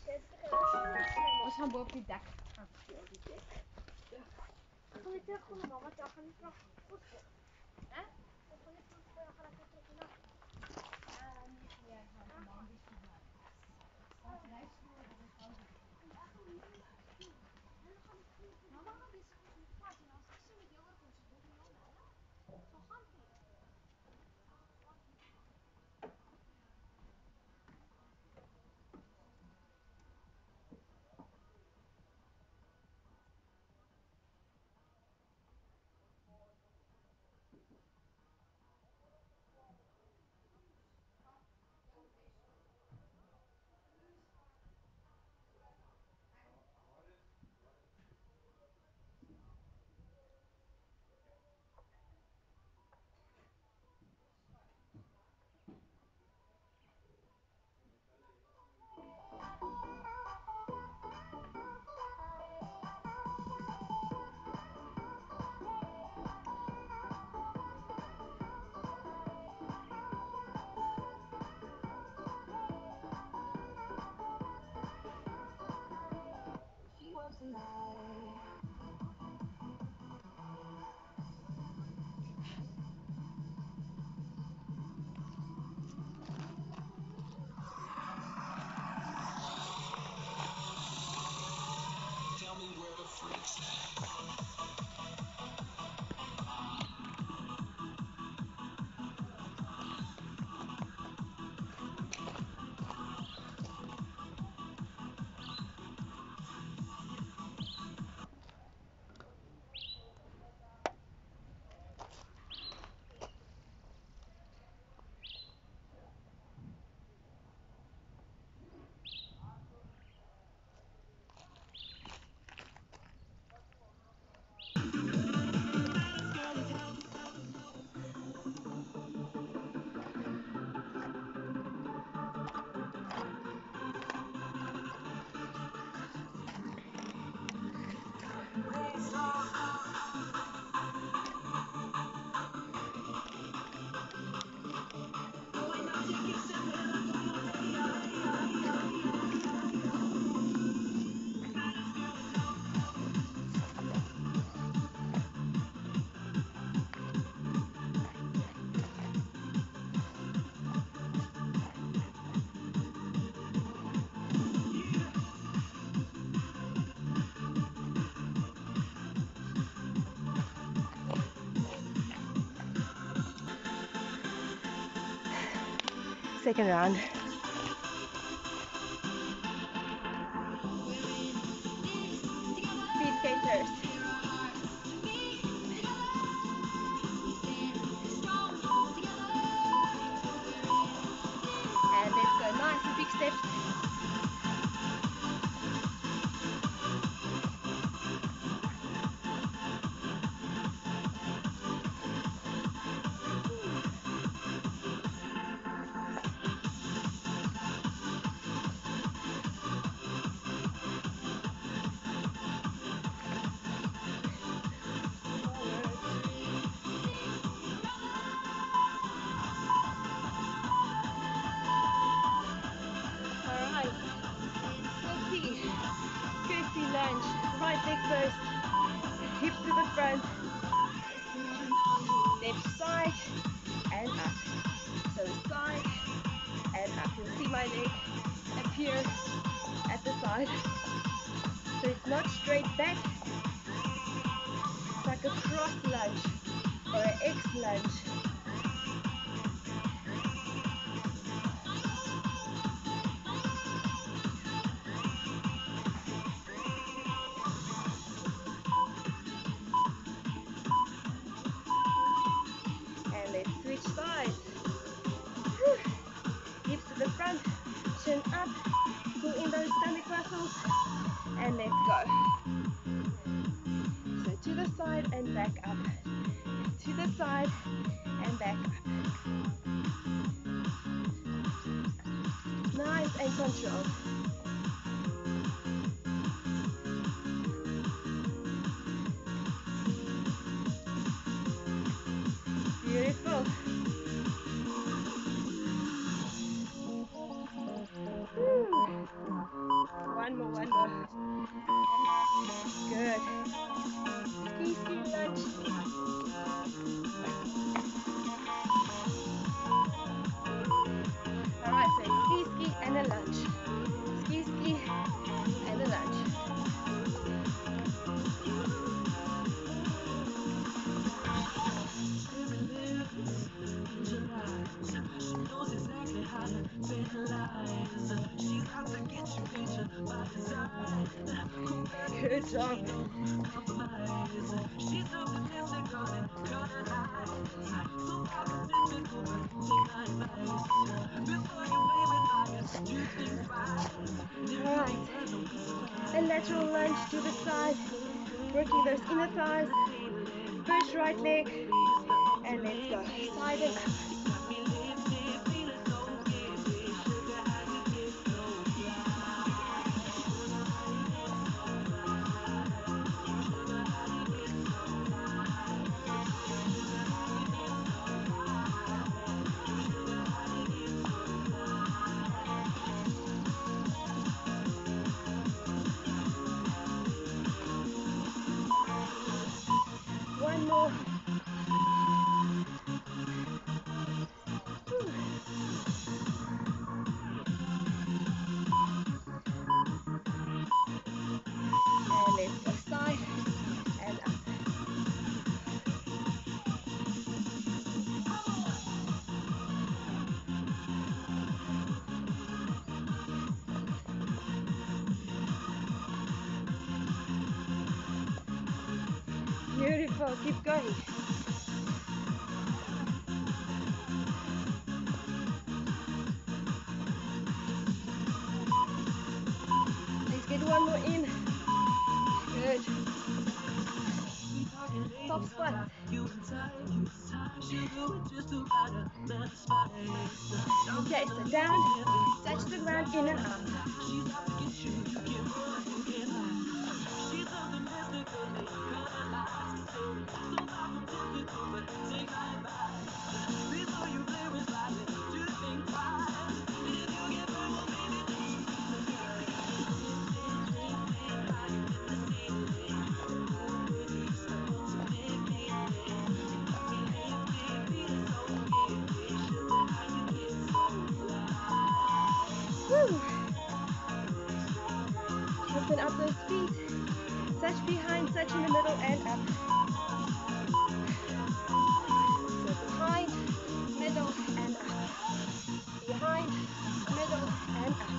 We gaan boven die dak. Kan je terugkomen, mama? Dan gaan we terug. Goed. Hè? Dan gaan we terug. Gaan we terug naar. Ja, gaan we want rijschoenen, dat is gewoon zo. Mama gaat die schoenen niet passen. Als ik ze met jongen kom, ze doen niet jongen. Zo gaan die. Second round. Speed skaters. And let's go. Nice and big steps. Curtsy lunge, right leg first, hips to the front, left side and up. So side and up. You'll see my leg appear at the side. So it's not straight back, it's like a cross lunge or an X lunge. Switch sides. Hips to the front, chin up, pull in those stomach muscles, and let's go. So to the side and back up. To the side and back up. Nice and controlled. Beautiful. Good job. Alright. A lateral lunge to the side, working those inner thighs. Push right leg, and let's go. Side and up. One more. Whew. And let's go side and up. Beautiful, keep going. Let's get one more in. Good. Top squat. Okay, so down, touch the ground, in and up. Woo. Open up those feet. Touch behind, touch in the middle, and up. So behind, middle, and up. Behind, middle, and up.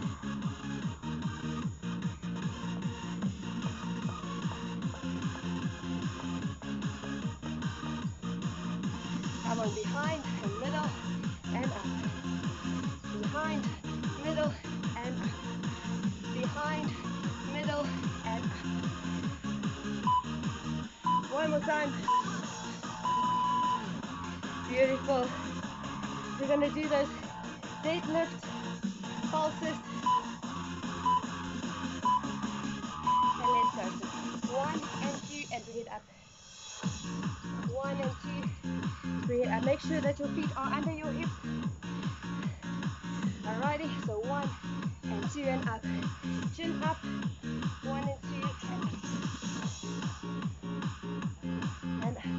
Come on, behind, and middle, and up. Behind, middle, and up. Behind, middle, and up. One more time. Beautiful. We're gonna do those deadlift pulses. And let's go. So 1 and 2 and bring it up. 1 and 2. Bring it up. Make sure that your feet are under your hips. Alrighty, so 1 and 2 and up. Chin up. 1 and 2 and up. And up.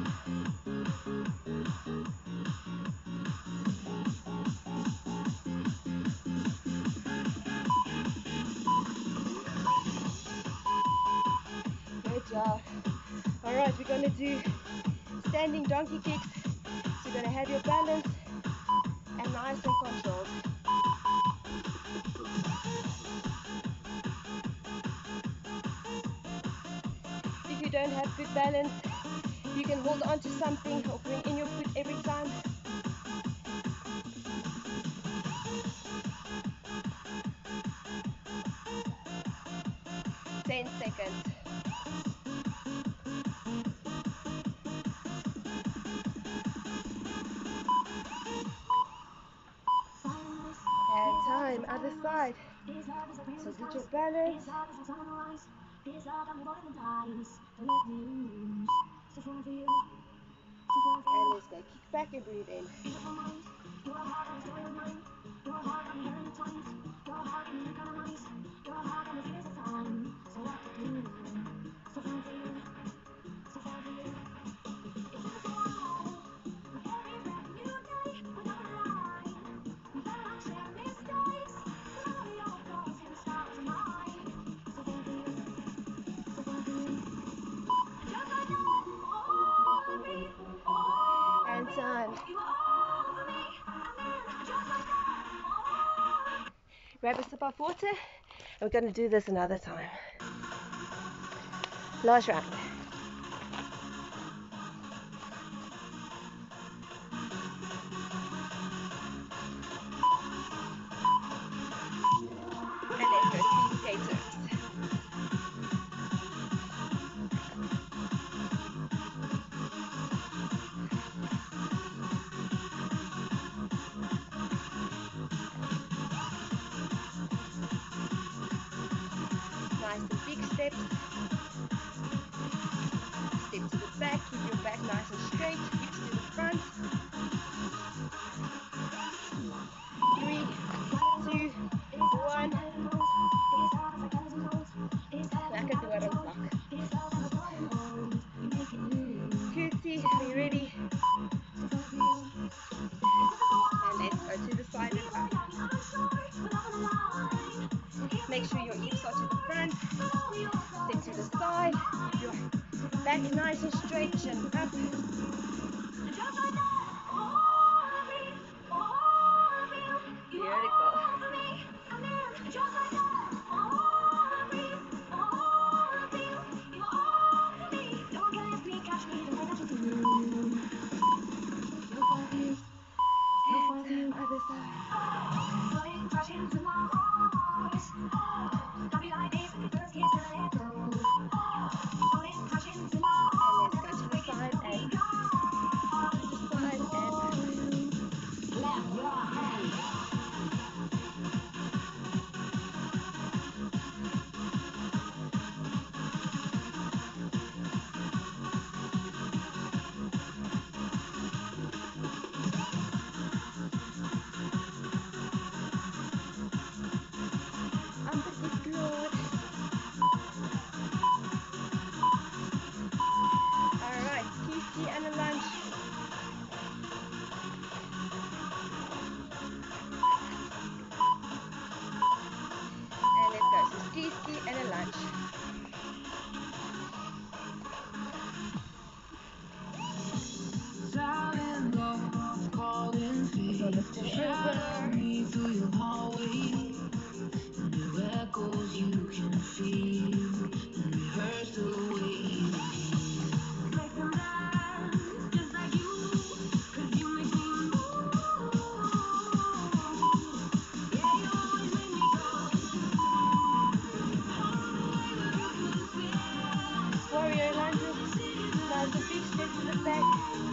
Good job. Alright, we're gonna do standing donkey kicks. So you're gonna have your balance and nice and controlled. If you don't have good balance, you can hold on to something or bring in your foot every time. Ten seconds. And time, other side. So get your balance. And let's go. Kick back and breathe in. And time. grab a sip of water, and we're going to do this another time. Last round. And let's go speed skaters. Nice and big steps. Step to the back, keep your back nice and straight, hips to the front. 3, 2, 1. Lekker door ons lag. Curtsy, are you ready? And let's go to the side and up. Make sure your hips are to the front. Step to the side. Keep your back nice and straight, chin up. Beautiful. Other side. Alright, ski and a lunge. And let's go. So ski and a lunge. So let's go over. Warrior lunges. Now the big step to the back.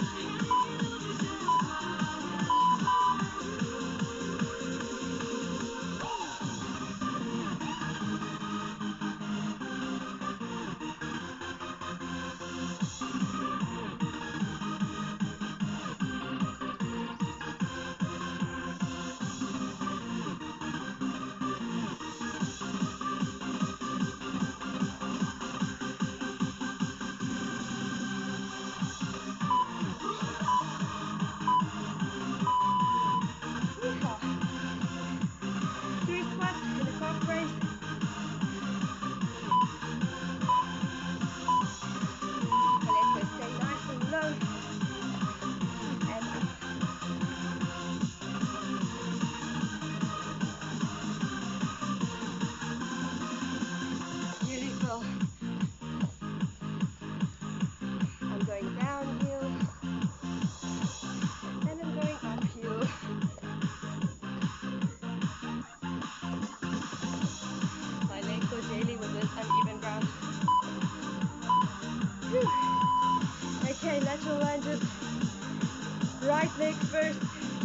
Okay, lateral lunges. Right leg first.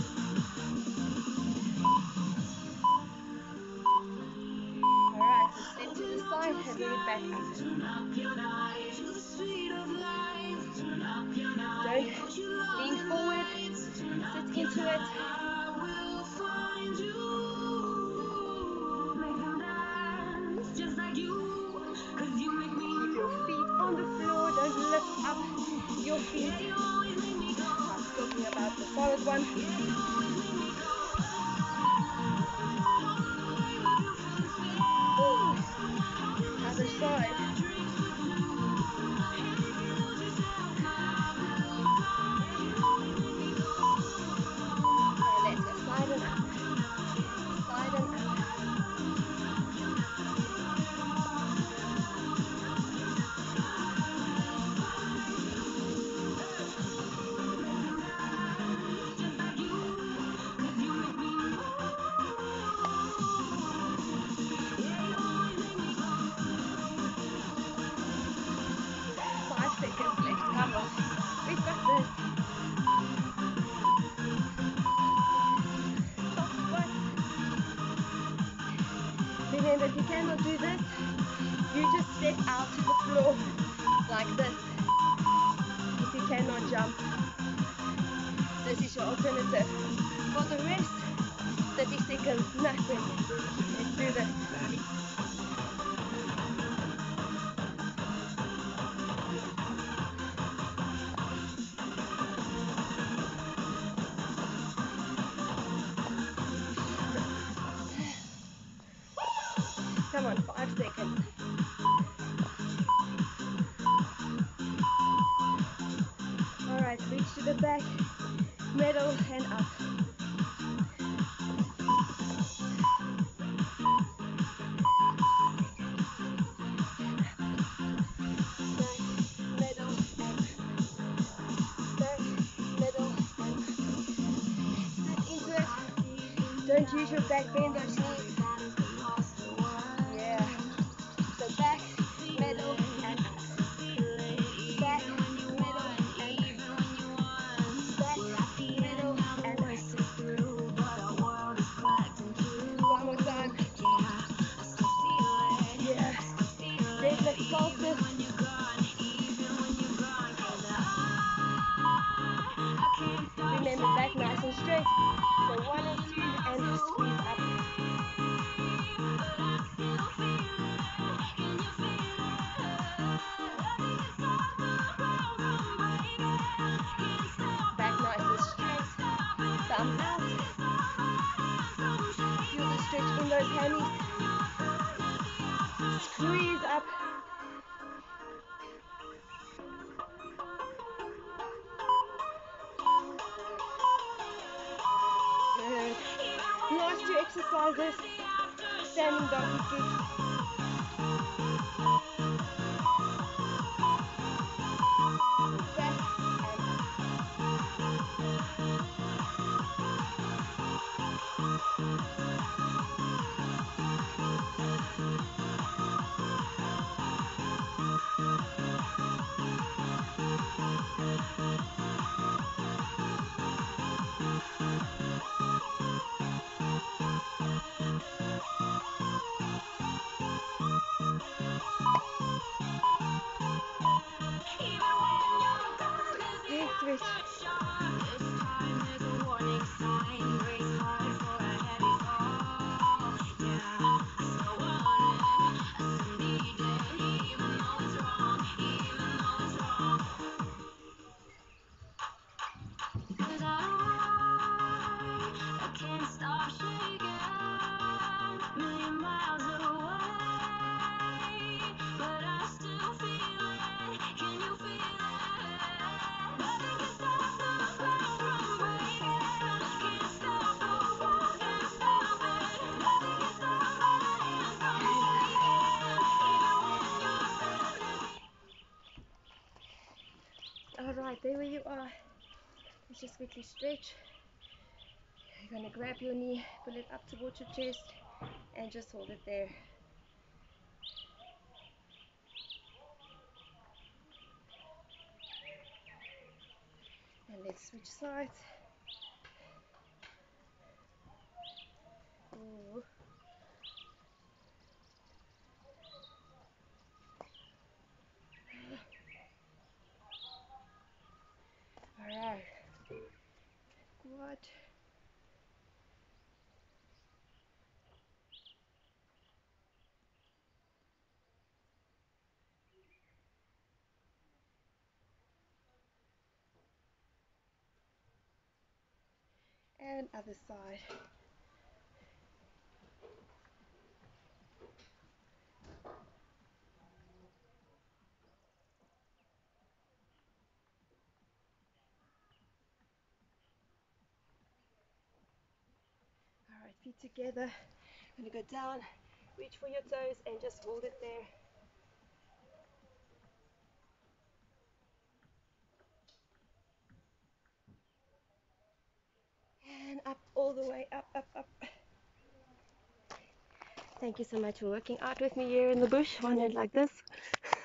Alright, so step to the side and bring it back up. Don't lean forward, sit into it. Keep your feet on the floor, don't lift up your feet. I'm talking about the solid one. Other side. And let's go slide and up. Slide and up. remember, if you cannot do this, you just step out to the floor like this. If you cannot jump, this is your alternative. For the rest, 30 seconds, nothing. Let's do this. Come on, 5 seconds. Alright, reach to the back, middle, and up. Middle, and back, middle, and sit into it. Don't use your back, bend those knees. Yeah. So back, middle, and up. Back, middle, and back, middle, and one more time. Yeah. Deadlift pulses. Remember, back nice and straight. So 1 and 2, and squeeze up. Back nice and straight. Thumb out. Feel the stretch in those hammies. Squeeze up. Good. Last 2 exercises. Standing donkey kick. Back and up. Head switch. Alright, there where you are. Let's just quickly stretch. You're going to grab your knee, pull it up towards your chest, and just hold it there. And let's switch sides. Ooh. Alright. Quad. And other side. Alright, feet together. I'm going to go down, reach for your toes, and just hold it there. And up, all the way up, up, up. Thank you so much for working out with me here in the bush, one hand like this.